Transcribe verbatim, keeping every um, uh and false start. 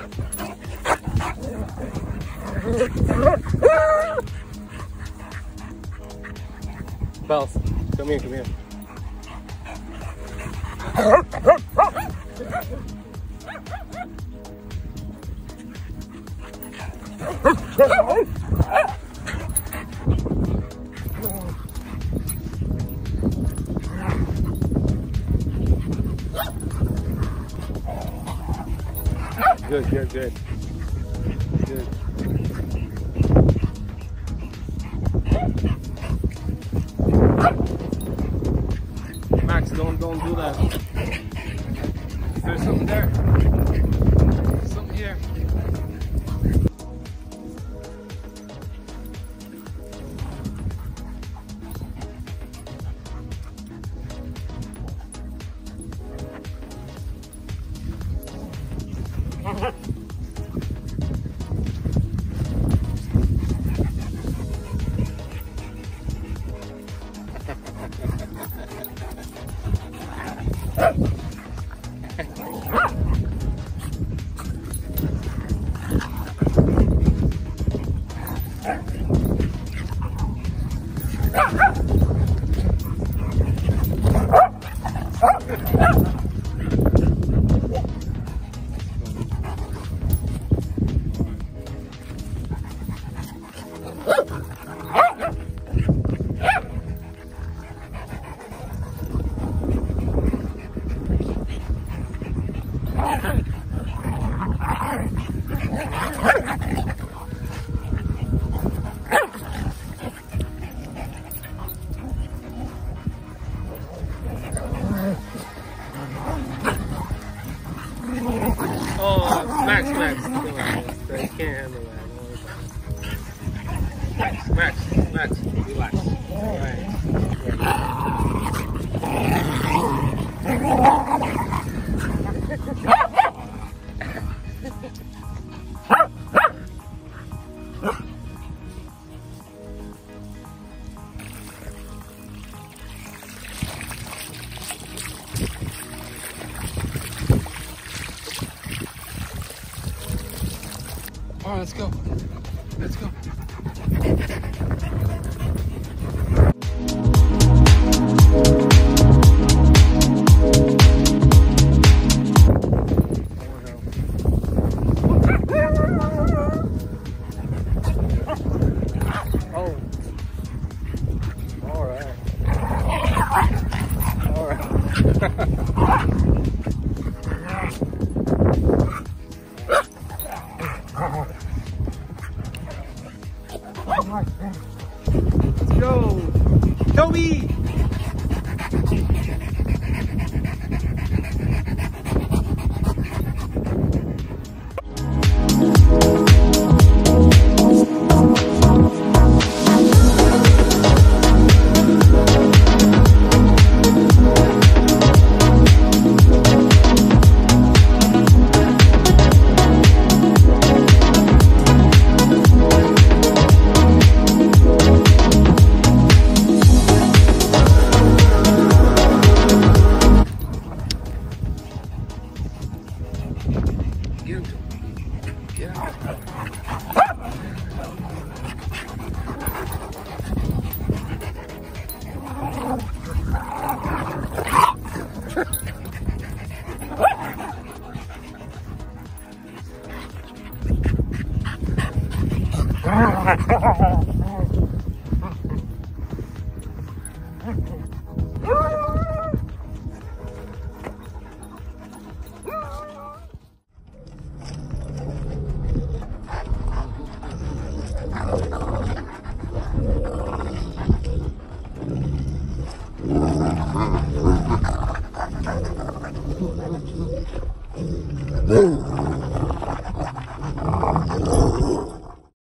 Bellz, come here, come here. Good, good, good. Good. Max, don't don't do that. Is there something there? Something here. Max, Max, they can't handle that. Max, Max, Max, relax. All right. All right, let's go. Let's go. Oh. All right. All right. Let's go, Toby! Whoa.